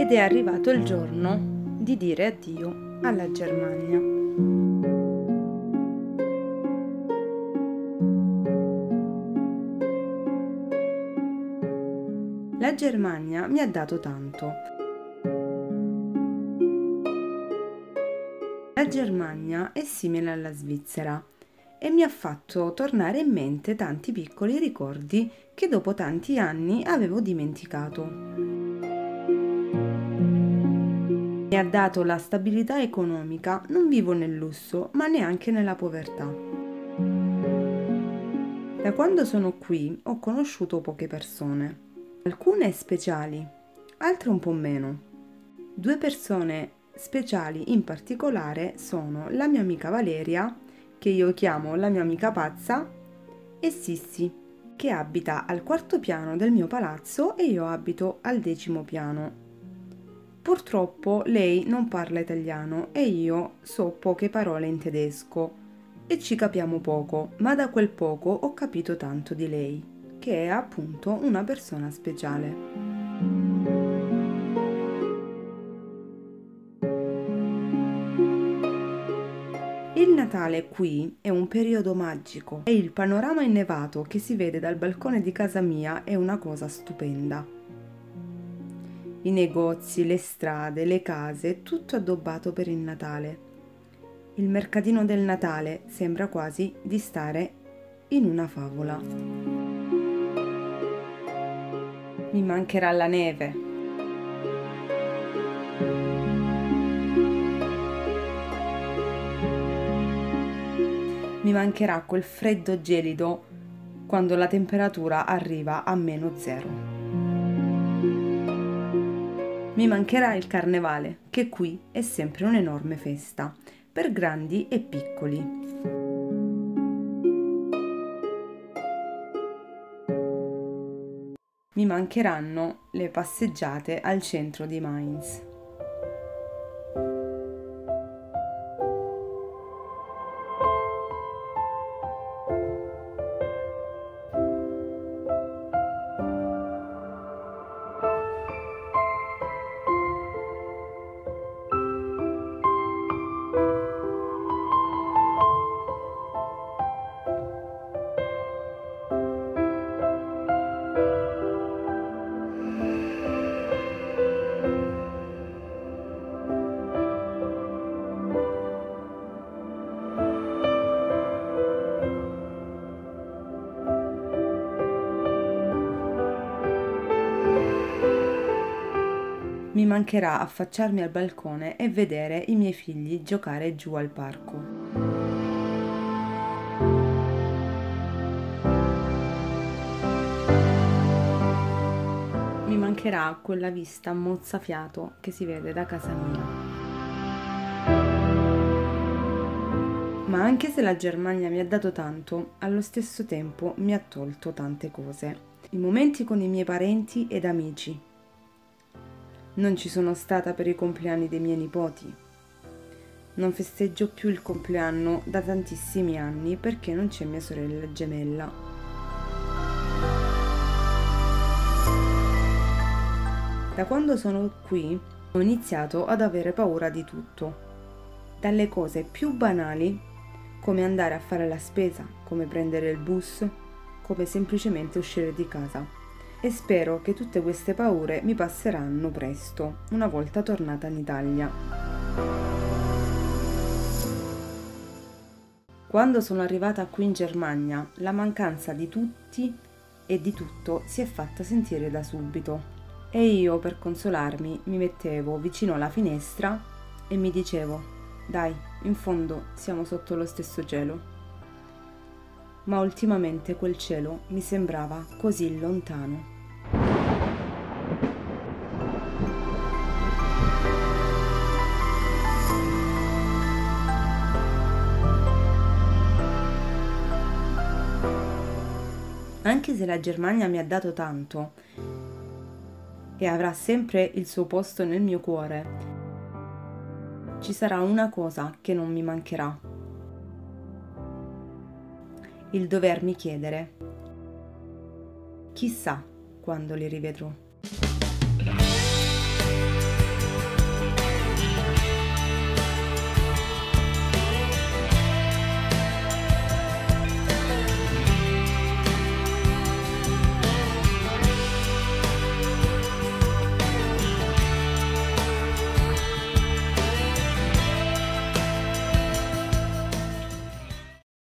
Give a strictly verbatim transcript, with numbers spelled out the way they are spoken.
ed è arrivato il giorno di dire addio alla Germania. La Germania mi ha dato tanto. La Germania è simile alla Svizzera e mi ha fatto tornare in mente tanti piccoli ricordi che dopo tanti anni avevo dimenticato. Mi ha dato la stabilità economica, non vivo nel lusso, ma neanche nella povertà. Da quando sono qui ho conosciuto poche persone, alcune speciali, altre un po' meno. Due persone speciali in particolare sono la mia amica Valeria, che io chiamo la mia amica pazza, e Sissi, che abita al quarto piano del mio palazzo e io abito al decimo piano. Purtroppo lei non parla italiano e io so poche parole in tedesco e ci capiamo poco, ma da quel poco ho capito tanto di lei, che è appunto una persona speciale. Il Natale qui è un periodo magico e il panorama innevato che si vede dal balcone di casa mia è una cosa stupenda. I negozi, le strade, le case, tutto addobbato per il Natale. Il mercatino del Natale sembra quasi di stare in una favola. Mi mancherà la neve. Mi mancherà quel freddo gelido quando la temperatura arriva a meno zero. Mi mancherà il carnevale, che qui è sempre un'enorme festa, per grandi e piccoli. Mi mancheranno le passeggiate al centro di Mainz. Mi mancherà affacciarmi al balcone e vedere i miei figli giocare giù al parco. Mi mancherà quella vista mozzafiato che si vede da casa mia. Ma anche se la Germania mi ha dato tanto, allo stesso tempo mi ha tolto tante cose. I momenti con i miei parenti ed amici. Non ci sono stata per i compleanni dei miei nipoti. Non festeggio più il compleanno da tantissimi anni perché non c'è mia sorella gemella. Da quando sono qui ho iniziato ad avere paura di tutto. Dalle cose più banali, come andare a fare la spesa, come prendere il bus, come semplicemente uscire di casa. E spero che tutte queste paure mi passeranno presto, una volta tornata in Italia. Quando sono arrivata qui in Germania, la mancanza di tutti e di tutto si è fatta sentire da subito. E io, per consolarmi, mi mettevo vicino alla finestra e mi dicevo: dai, in fondo siamo sotto lo stesso cielo. Ma ultimamente quel cielo mi sembrava così lontano. Anche se la Germania mi ha dato tanto e avrà sempre il suo posto nel mio cuore, ci sarà una cosa che non mi mancherà: il dovermi chiedere chissà quando li rivedrò.